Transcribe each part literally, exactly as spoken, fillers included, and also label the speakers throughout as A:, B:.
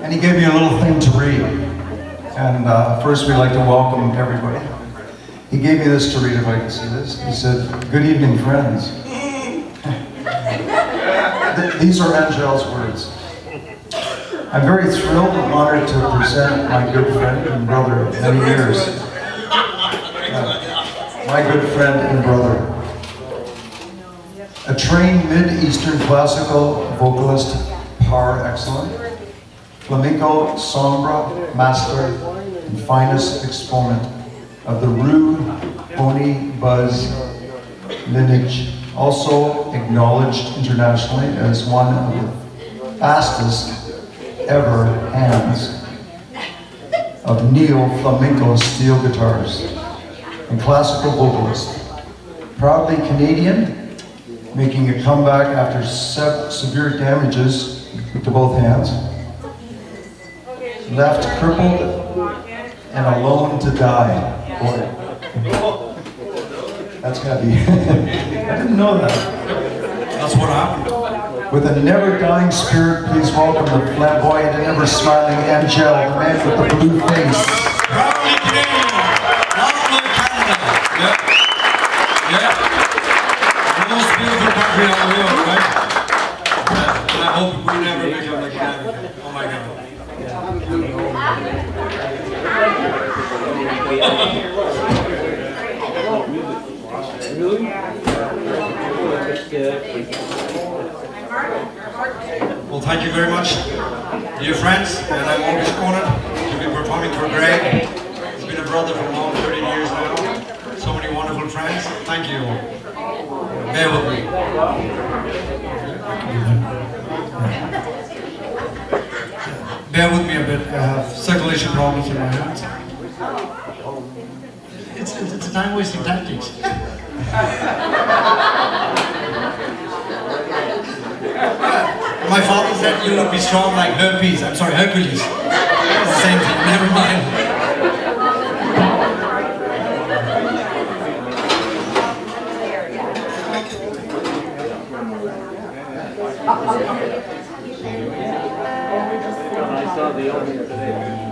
A: and he gave me a little thing to read. And uh, first we'd like to welcome everybody. He gave me this to read, if I can see this. He said, "Good evening, friends." These are Anjael's words. "I'm very thrilled and honored to present my good friend and brother of many years. Uh, my good friend and brother. A trained mid-Eastern classical vocalist par excellence, flamenco sombra master, and finest exponent of the rude pony buzz lineage, also acknowledged internationally as one of the fastest ever hands of neo-flamenco steel guitars and classical vocalist. Proudly Canadian, making a comeback after se severe damages to both hands. Left crippled and alone to die. Boy, that's heavy. I didn't know that.
B: That's what happened.
A: With a never-dying spirit, please welcome the flamboyant and ever-smiling Anjael, the man with the blue face.
B: Proudly Canadian, proudly Canada. Yeah, yeah. The most beautiful country on the world, right? Yeah. And I hope we never become like Canada. Oh my God. Well, thank you very much, dear friends, and I'm always honored to be performing for Gregg. He's been a brother for long, thirteen years now. So many wonderful friends. Thank you all. Bear with me. Bear with me a bit. I have circulation problems in my hands. It's, it's, it's a time-wasting tactics. My father said you would be strong like herpes. I'm sorry, Hercules. It's the same thing, never mind.
C: I saw the opening today.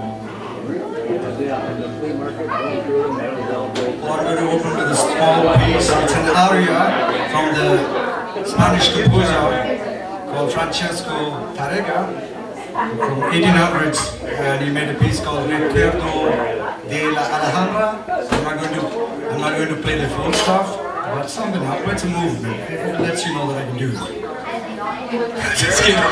B: Well, I'm going to open with a small piece. It's an aria from the Spanish composer called Francesco Tárrega from eighteen hundreds, and he made a piece called Recuerdo de la Alhambra. So I'm not going to, I'm not going to play the full stuff, but something up. It's a movement. It lets you know that I can do it. Just kidding.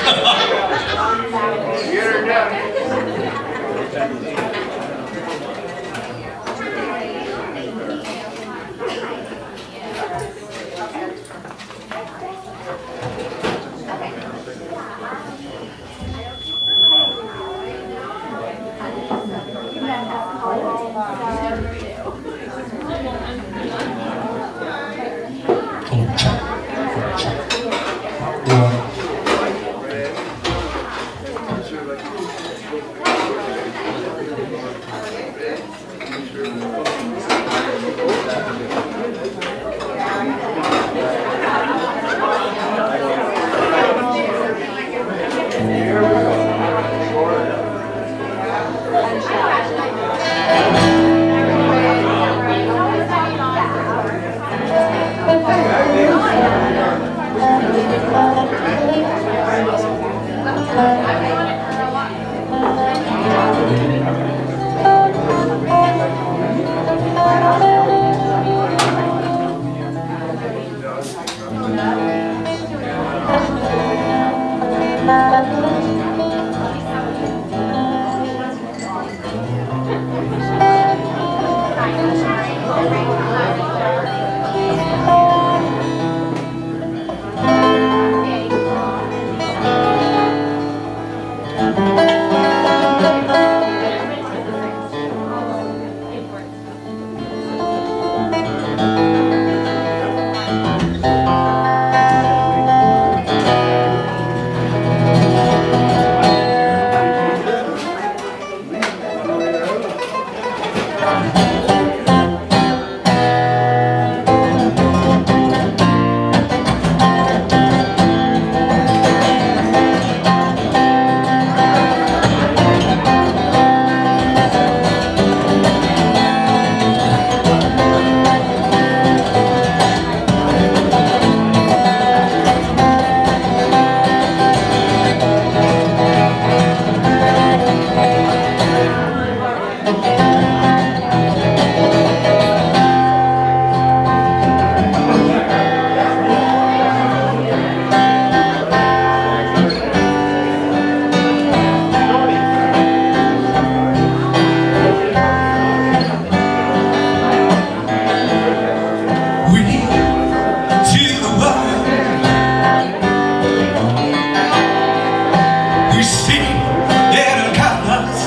B: We see it in colors.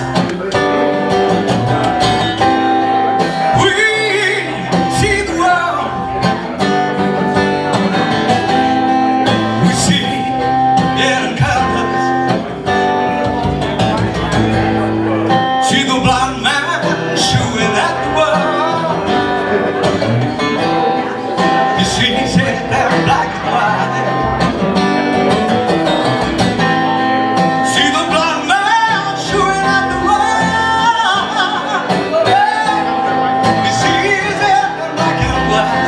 B: We see the world. We see it in colors. See the blind man shooting at the world. You see, he said they're black and white. See the blind man shooting at the world. You see, he said they're black and white.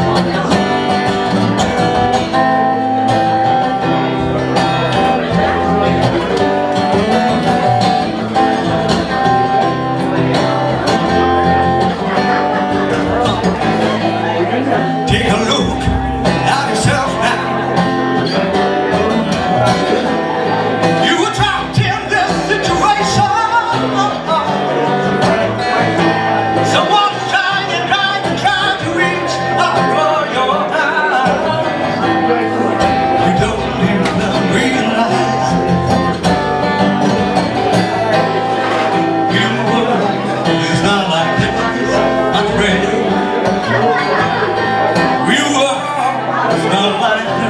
B: Take a look at yourself now. You were trapped in this situation. Someone's trying and trying and trying to reach out for your hand. You don't even realize your world is not like this, my friend. Real world is not like this.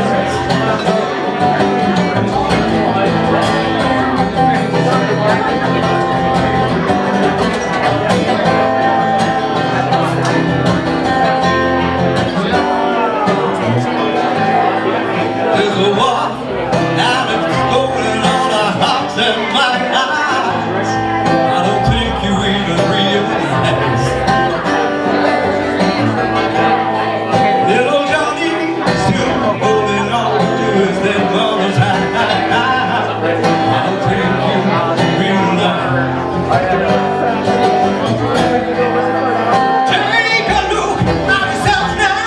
B: There's a war and it's going on our hearts and minds. I don't think you even realize. Little Johnny still holding on to his dead mother's hand. I don't think you realize. Take a look at yourself now.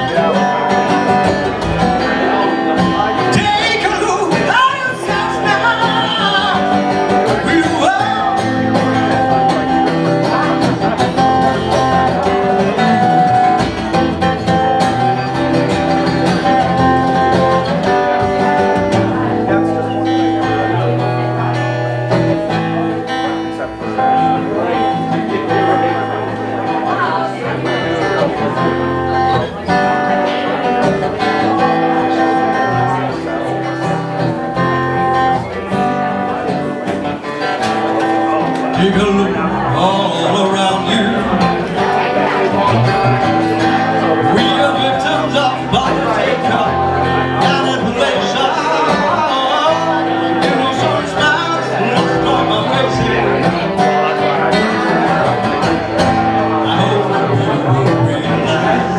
B: Take a look at yourself now. We were. Take a look all around you. We are victims of political manipulation. You know, so it's nice lost on my face here. I hope you will realize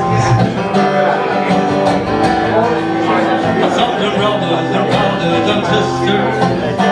B: something, brothers and brothers and sisters.